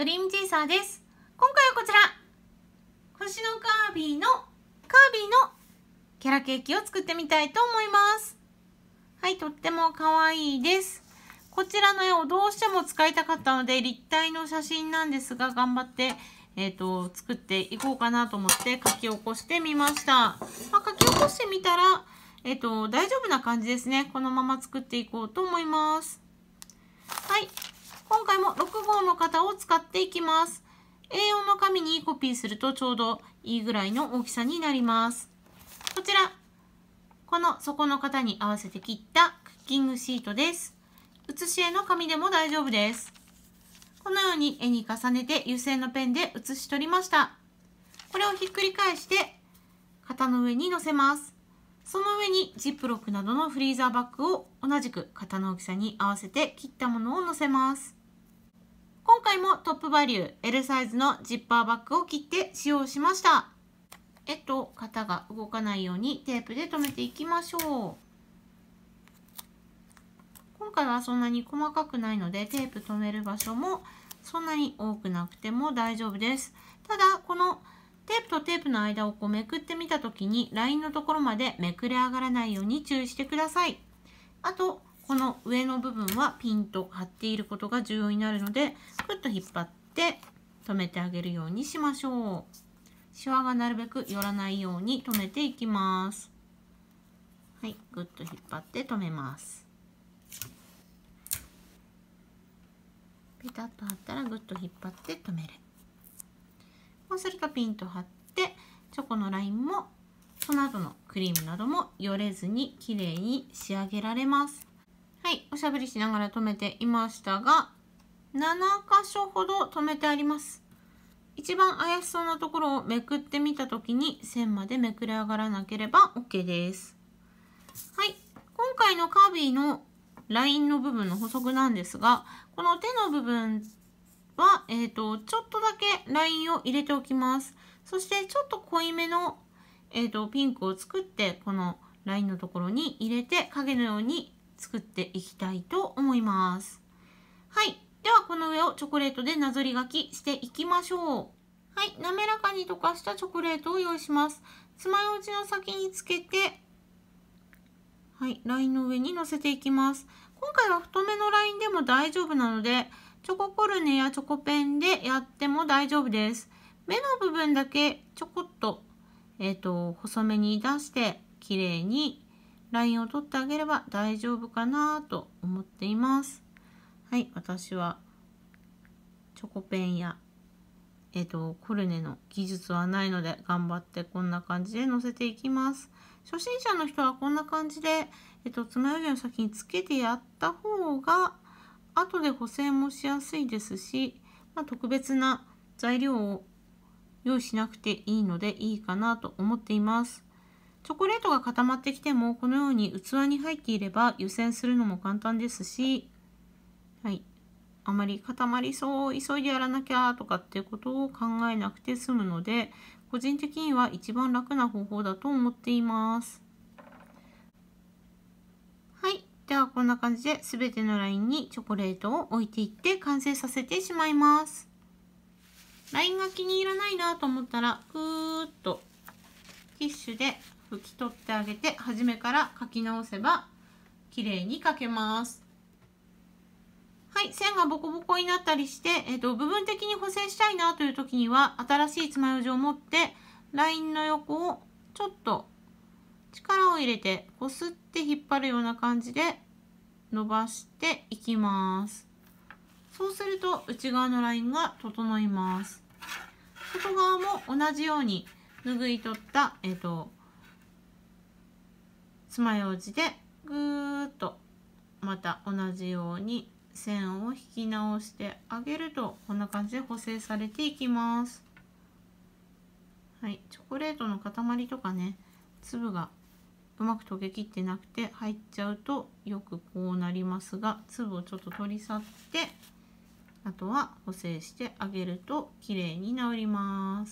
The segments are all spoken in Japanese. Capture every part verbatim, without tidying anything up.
クリームチェイサーです。今回はこちら、星のカービィのカービィのキャラケーキを作ってみたいと思います。はい、とっても可愛いです。こちらの絵をどうしても使いたかったので、立体の写真なんですが、頑張って、えっと、作っていこうかなと思って書き起こしてみました。まあ、書き起こしてみたら、えっと、大丈夫な感じですね。このまま作っていこうと思います。はい。今回もろく号の型を使っていきます。エーよん の紙にコピーするとちょうどいいぐらいの大きさになります。こちら、この底の型に合わせて切ったクッキングシートです。写し絵の紙でも大丈夫です。このように絵に重ねて油性のペンで写し取りました。これをひっくり返して型の上に乗せます。その上にジップロックなどのフリーザーバッグを同じく型の大きさに合わせて切ったものを乗せます。今回もトップバリュー エル サイズのジッパーバッグを切って使用しました。絵と型が動かないようにテープで留めていきましょう。今回はそんなに細かくないのでテープ留める場所もそんなに多くなくても大丈夫です。ただこのテープとテープの間をこうめくってみたときにラインのところまでめくれ上がらないように注意してください。あとこの上の部分はピンと張っていることが重要になるのでぐっと引っ張って留めてあげるようにしましょう。シワがなるべく寄らないように留めていきます。はい、ぐっと引っ張って留めます。ペタッと貼ったらぐっと引っ張って留める。こうするとピンと張ってチョコのラインもその後のクリームなどもよれずに綺麗に仕上げられます。はい、おしゃべりしながら留めていましたがななかしょほど留めてあります。一番怪しそうなところをめくってみたときに線までめくれ上がらなければ OK です。はい、今回のカービィのラインの部分の補足なんですが、この手の部分は、えーと、ちょっとだけラインを入れておきます。そしてちょっと濃いめの、えーと、ピンクを作ってこのラインのところに入れて影のように作っていきたいと思います。はい。ではこの上をチョコレートでなぞり書きしていきましょう。はい。滑らかに溶かしたチョコレートを用意します。爪楊枝の先につけて、はい。ラインの上に乗せていきます。今回は太めのラインでも大丈夫なので、チョココルネやチョコペンでやっても大丈夫です。目の部分だけちょこっと、えっと、細めに出して綺麗にラインを取ってあげれば大丈夫かなと思っています。はい、私はチョコペンや、えっと、コルネの技術はないので頑張ってこんな感じでのせていきます。初心者の人はこんな感じで、えっと、爪楊枝の先につけてやった方が後で補正もしやすいですし、まあ、特別な材料を用意しなくていいのでいいかなと思っています。チョコレートが固まってきてもこのように器に入っていれば湯煎するのも簡単ですし、はい、あまり固まりそう急いでやらなきゃとかっていうことを考えなくて済むので個人的には一番楽な方法だと思っています。はい。ではこんな感じで全てのラインにチョコレートを置いていって完成させてしまいます。ラインが気に入らないなと思ったらぐーっとティッシュで拭き取ってあげて初めから書き直せば綺麗に書けます。はい、線がボコボコになったりして、えっと、部分的に補正したいなという時には新しい爪楊枝を持ってラインの横をちょっと力を入れてこすって引っ張るような感じで伸ばしていきます。そうすると内側のラインが整います。外側も同じように拭い取った、えっと、爪楊枝でぐーっとまた同じように線を引き直してあげるとこんな感じで補正されていきます。はい、チョコレートの塊とかね、粒がうまく溶けきってなくて入っちゃうとよくこうなりますが、粒をちょっと取り去ってあとは補正してあげると綺麗に治ります。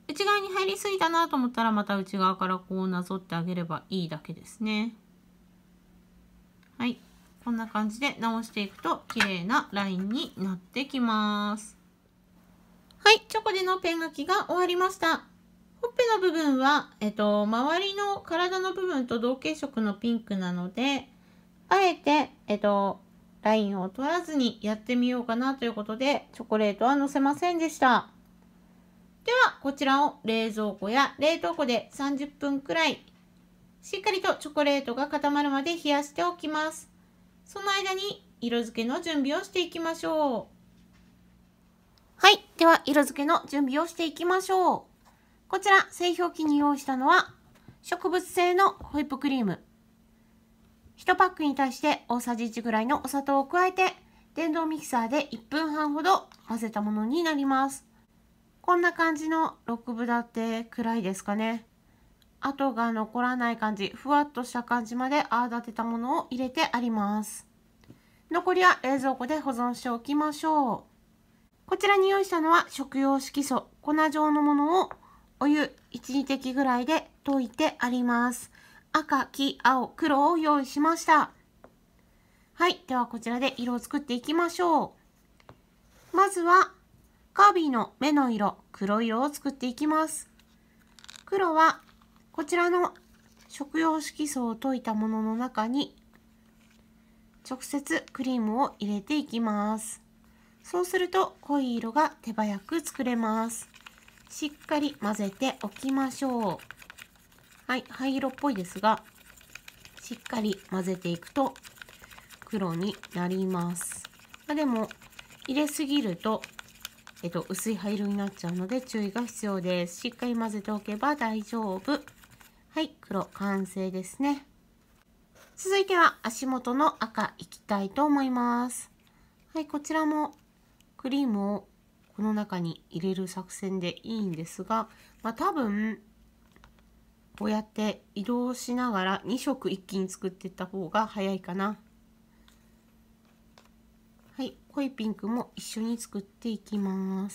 内側に入りすぎたなと思ったらまた内側からこうなぞってあげればいいだけですね。はい、こんな感じで直していくと綺麗なラインになってきます。はい、チョコでのペン書きが終わりました。ほっぺの部分は、えっと、周りの体の部分と同系色のピンクなので、あえて、えっと、ラインを取らずにやってみようかなということで、チョコレートはのせませんでした。では、こちらを冷蔵庫や冷凍庫でさんじゅっぷんくらい、しっかりとチョコレートが固まるまで冷やしておきます。その間に色付けの準備をしていきましょう。はい。では、色付けの準備をしていきましょう。こちら、製氷機に用意したのは、植物性のホイップクリーム。いちパックに対して大さじいちぐらいのお砂糖を加えて、電動ミキサーでいっぷんはんほど混ぜたものになります。こんな感じのろくぶ立てくらいですかね。跡が残らない感じ、ふわっとした感じまで泡立てたものを入れてあります。残りは冷蔵庫で保存しておきましょう。こちらに用意したのは食用色素、粉状のものをお湯いち、にてきぐらいで溶いてあります。赤、黄、青、黒を用意しました。はい。ではこちらで色を作っていきましょう。まずは、カービィの目の色、黒色を作っていきます。黒は、こちらの食用色素を溶いたものの中に、直接クリームを入れていきます。そうすると濃い色が手早く作れます。しっかり混ぜておきましょう。はい、灰色っぽいですが、しっかり混ぜていくと黒になります。でも、入れすぎると、えっと、薄い灰色になっちゃうので注意が必要です。しっかり混ぜておけば大丈夫。はい、黒完成ですね。続いては足元の赤いきたいと思います。はい、こちらもクリームをこの中に入れる作戦でいいんですが、まあ、多分こうやって移動しながらに色一気に作っていった方が早いかな。はい、濃いピンクも一緒に作っていきます。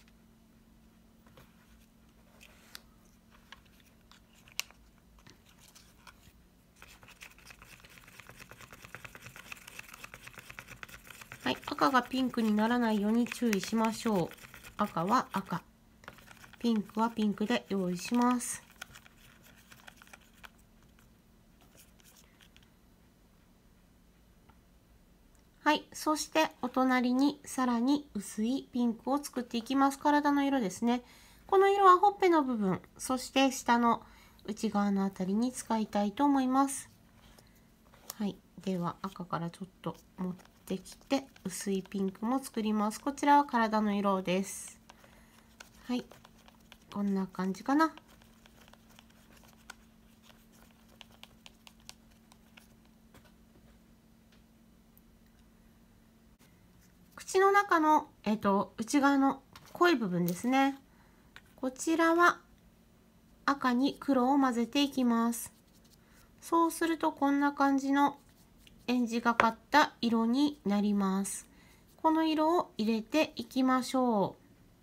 はい、赤がピンクにならないように注意しましょう。赤は赤、ピンクはピンクで用意します。はい、そしてお隣にさらに薄いピンクを作っていきます。体の色ですね。この色はほっぺの部分、そして下の内側のあたりに使いたいと思います。はい、では赤からちょっと持ってきて薄いピンクも作ります。こちらは体の色です。はい、こんな感じかな。口の中の、えっと、内側の濃い部分ですね。こちらは赤に黒を混ぜていきます。そうするとこんな感じのえんじがかった色になります。この色を入れていきましょ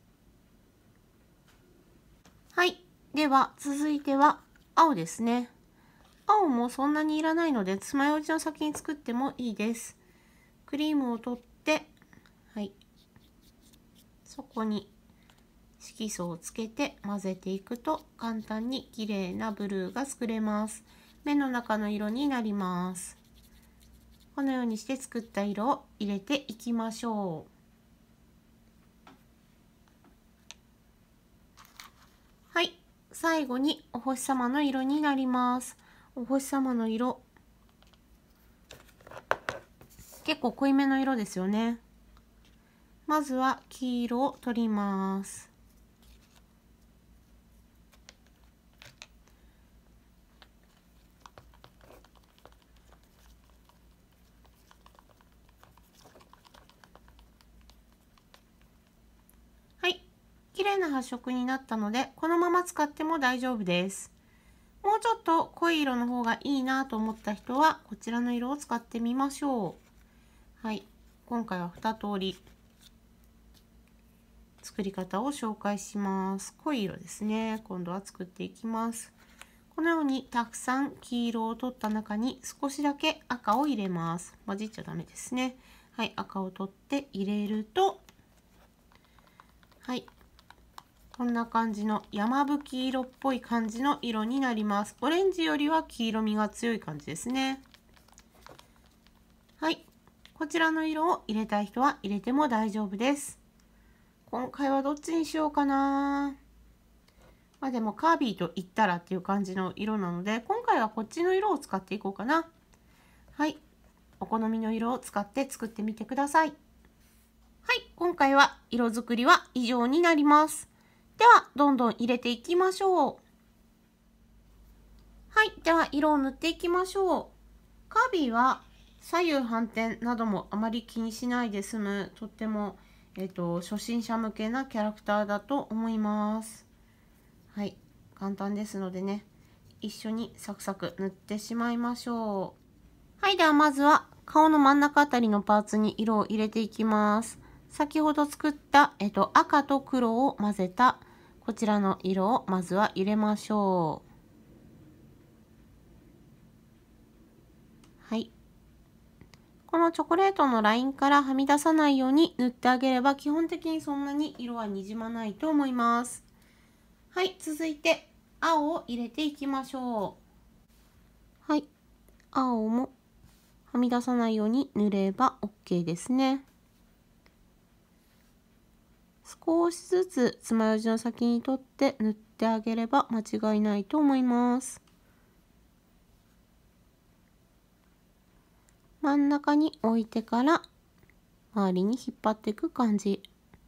う。はい。では続いては青ですね。青もそんなにいらないので爪楊枝の先に作ってもいいです。クリームを取って、はい、そこに色素をつけて混ぜていくと簡単に綺麗なブルーが作れます。目の中の色になります。このようにして作った色を入れていきましょう。はい、最後にお星様の色になります。お星様の色、結構濃いめの色ですよね。まずは黄色を取ります。はい、綺麗な発色になったのでこのまま使っても大丈夫です。もうちょっと濃い色の方がいいなと思った人はこちらの色を使ってみましょう。はい、今回はに通り作り方を紹介します。濃い色ですね。今度は作っていきます。このようにたくさん黄色を取った中に少しだけ赤を入れます。混じっちゃダメですね。はい、赤を取って入れると、はい、こんな感じの山吹色っぽい感じの色になります。オレンジよりは黄色みが強い感じですね。はい、こちらの色を入れたい人は入れても大丈夫です。今回はどっちにしようかな。まあでもカービィと言ったらっていう感じの色なので、今回はこっちの色を使っていこうかな。はい、お好みの色を使って作ってみてください。はい、今回は色作りは以上になります。ではどんどん入れていきましょう。はい、では色を塗っていきましょう。カービィは左右反転などもあまり気にしないで済む、とっても、えーと、初心者向けなキャラクターだと思います。はい、簡単ですのでね、一緒にサクサク塗ってしまいましょう。はい、ではまずは顔の真ん中あたりのパーツに色を入れていきます。先ほど作った、えっと、赤と黒を混ぜたこちらの色をまずは入れましょう。はい。このチョコレートのラインからはみ出さないように塗ってあげれば、基本的にそんなに色はにじまないと思います。はい、続いて青を入れていきましょう。はい、青もはみ出さないように塗れば OK ですね。少しずつ爪楊枝の先に取って塗ってあげれば間違いないと思います。真ん中に置いてから周りに引っ張っていく感じ。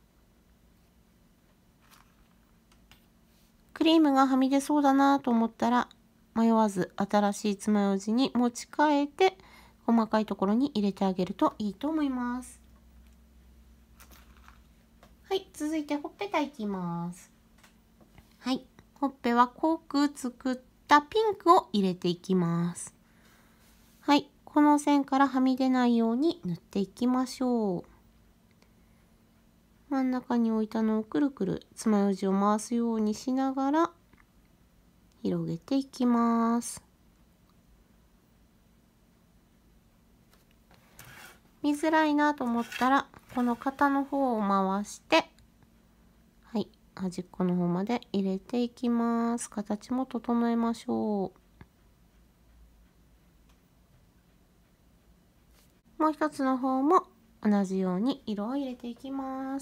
クリームがはみ出そうだなと思ったら迷わず新しい爪楊枝に持ち替えて細かいところに入れてあげるといいと思います。はい、続いてほっぺたいきます。はい、ほっぺは濃く作ったピンクを入れていきます。はい、この線からはみ出ないように塗っていきましょう。真ん中に置いたのをくるくる爪楊枝を回すようにしながら広げていきます。見づらいなと思ったらこの肩の方を回して、はい、端っこの方まで入れていきます。形も整えましょう。もう一つの方も同じように色を入れていきます。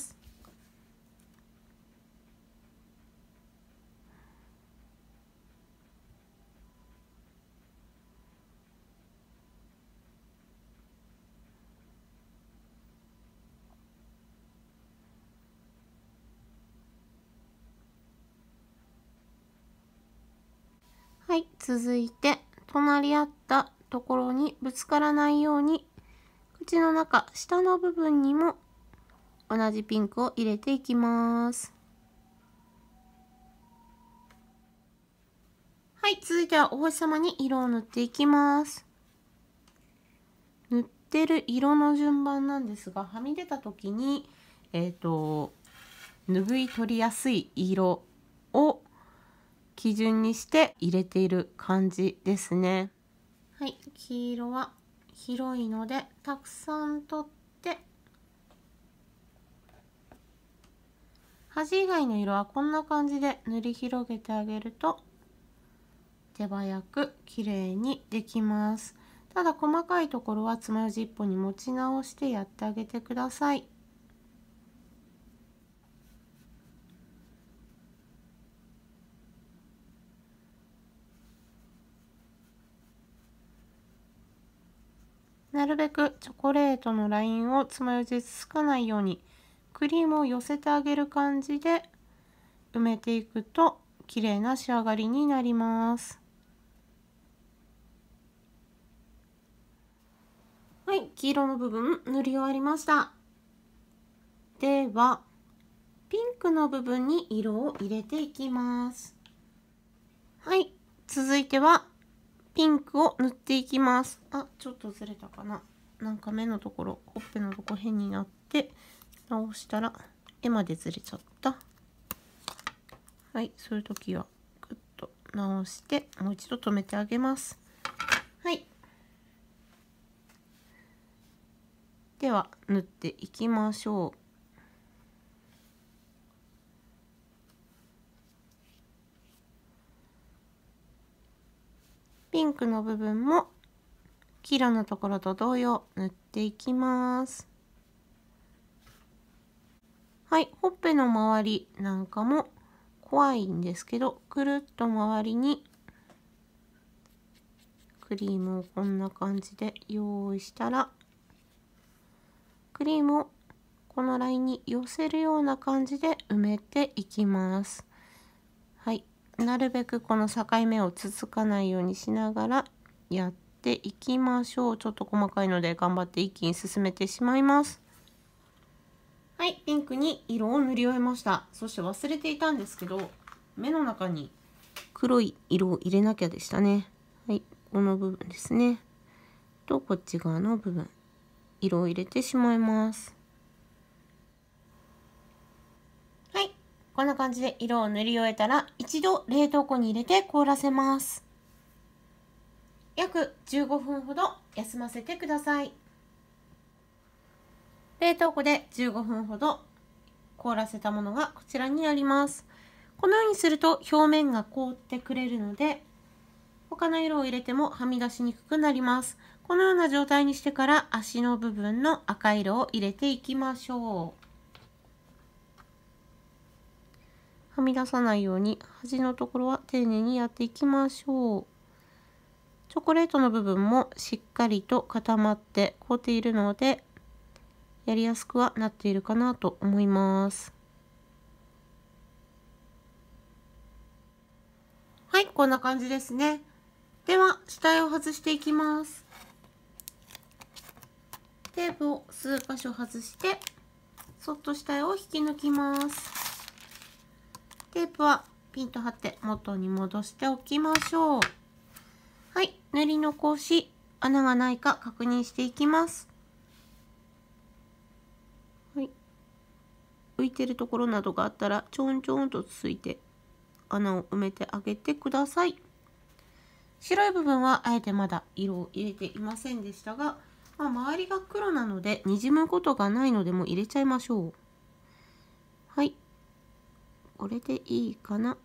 はい、続いて隣り合ったところにぶつからないように口の中下の部分にも同じピンクを入れていきます。はい、続いてはお星様に色を塗っていきます。塗ってる色の順番なんですが、はみ出た時にえっと拭い取りやすい色を基準にして入れている感じですね。はい、黄色は広いのでたくさん取って端以外の色はこんな感じで塗り広げてあげると手早く綺麗にできます。ただ細かいところは爪楊枝一本に持ち直してやってあげてください。なるべくチョコレートのラインを爪楊枝でつかないようにクリームを寄せてあげる感じで埋めていくと綺麗な仕上がりになります。はい、黄色の部分塗り終わりました。ではピンクの部分に色を入れていきます。はい、続いてはピンクを塗っていきます。あ、ちょっとずれたかな。なんか目のところ、ほっぺのところ変になって直したら絵までずれちゃった。はい、そういう時はグッと直してもう一度留めてあげます。はい。では縫っていきましょう。ピンクの部分も黄色のところと同様塗っていきます。はい、ほっぺの周りなんかも怖いんですけど、くるっと周りにクリームをこんな感じで用意したら、クリームをこのラインに寄せるような感じで埋めていきます。はい、なるべくこの境目をつつかないようにしながらやっていきましょう。ちょっと細かいので頑張って一気に進めてしまいます。はい、ピンクに色を塗り終えました。そして忘れていたんですけど、目の中に黒い色を入れなきゃでしたね。はい、この部分ですね。とこっち側の部分、色を入れてしまいます。はい、こんな感じで色を塗り終えたら、一度冷凍庫に入れて凍らせます。約じゅうごふんほど休ませてください。冷凍庫でじゅうごふんほど凍らせたものがこちらにあります。このようにすると表面が凍ってくれるので、他の色を入れてもはみ出しにくくなります。このような状態にしてから足の部分の赤色を入れていきましょう。はみ出さないように端のところは丁寧にやっていきましょう。チョコレートの部分もしっかりと固まって凍っているので、やりやすくはなっているかなと思います。はい、こんな感じですね。では、下絵を外していきます。テープを数箇所外して、そっと下絵を引き抜きます。テープはピンと貼って元に戻しておきましょう。はい、塗り残し、穴がないか確認していきます。はい、浮いてるところなどがあったらちょんちょんとつついて穴を埋めてあげてください。白い部分はあえてまだ色を入れていませんでしたが、まあ、周りが黒なのでにじむことがないのでもう入れちゃいましょう。はい、これでいいかな。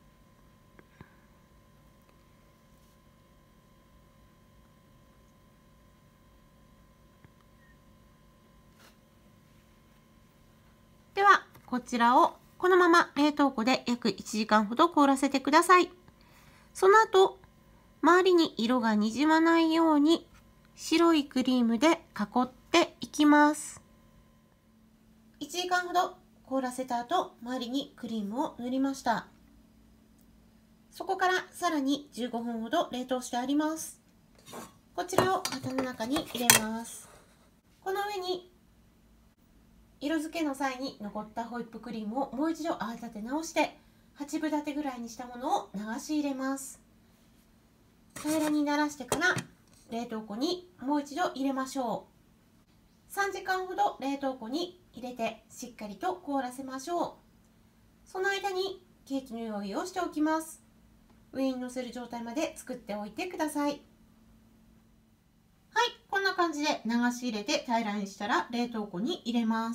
ではこちらをこのまま冷凍庫で約いちじかんほど凍らせてください。その後周りに色がにじまないように白いクリームで囲っていきます。いちじかんほど凍らせた後、周りにクリームを塗りました。そこからさらにじゅうごふんほど冷凍してあります。こちらを型の中に入れます。この上に色付けの際に残ったホイップクリームをもう一度泡立て直してはちぶ立てぐらいにしたものを流し入れます。平らにならしてから冷凍庫にもう一度入れましょう。さんじかんほど冷凍庫に入れてしっかりと凍らせましょう。その間にケーキの用意をしておきます。上に乗せる状態まで作っておいてください。はい、こんな感じで流し入れて平らにしたら冷凍庫に入れます。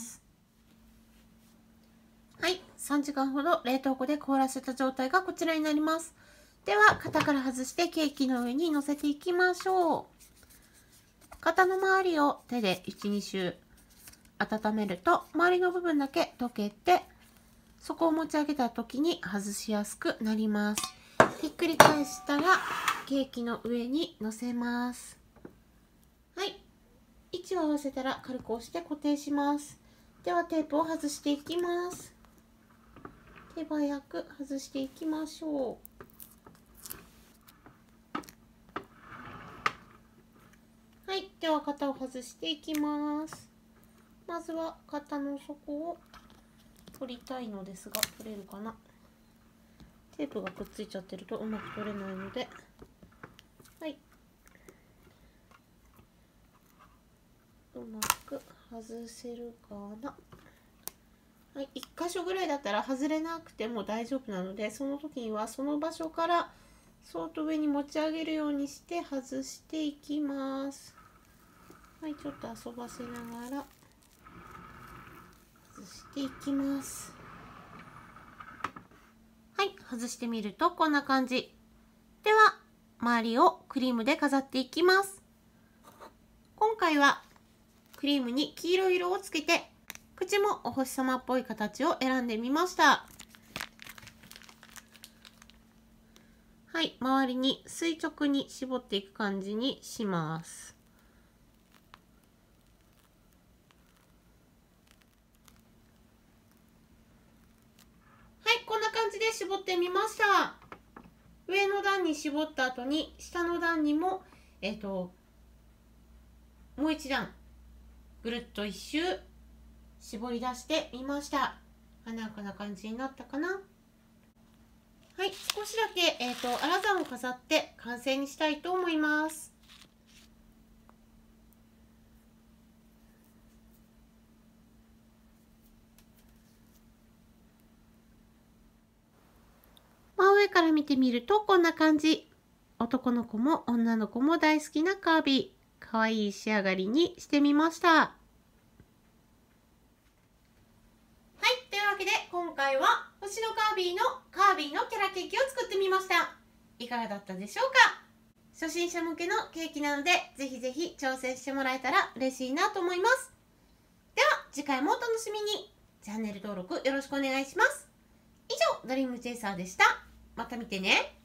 はい、さんじかんほど冷凍庫で凍らせた状態がこちらになります。では型から外してケーキの上に乗せていきましょう。型の周りを手でいち、に周温めると周りの部分だけ溶けて、そこを持ち上げた時に外しやすくなります。ひっくり返したらケーキの上に乗せます。はい、位置を合わせたら軽く押して固定します。ではテープを外していきます。手早く外していきましょう。はい、では型を外していきます。まずは型の底を取りたいのですが、取れるかな。テープがくっついちゃってるとうまく取れないので、はい、うまく外せるかな。 はい、いっ箇所ぐらいだったら外れなくても大丈夫なので、その時にはその場所からそっと上に持ち上げるようにして外していきます。はい、ちょっと遊ばせながら外していきます。はい、外してみるとこんな感じ。では周りをクリームで飾っていきます。今回はクリームに黄色い色をつけて、口もお星様っぽい形を選んでみました。はい、周りに垂直に絞っていく感じにします。はい、こんな感じで絞ってみました。上の段に絞った後に下の段にもえっともう一段ぐるっと一周絞り出してみました。華やかな感じになったかな。はい、少しだけ、えーと、アラザンを飾って完成にしたいと思います。真上から見てみるとこんな感じ。男の子も女の子も大好きなカービィ。かわいい仕上がりにしてみました。はい、というわけで今回は星のカービィのカービィのキャラケーキを作ってみました。いかがだったでしょうか。初心者向けのケーキなので、ぜひぜひ挑戦してもらえたら嬉しいなと思います。では次回もお楽しみに。チャンネル登録よろしくお願いします。以上、ドリームチェイサーでした。また見てね。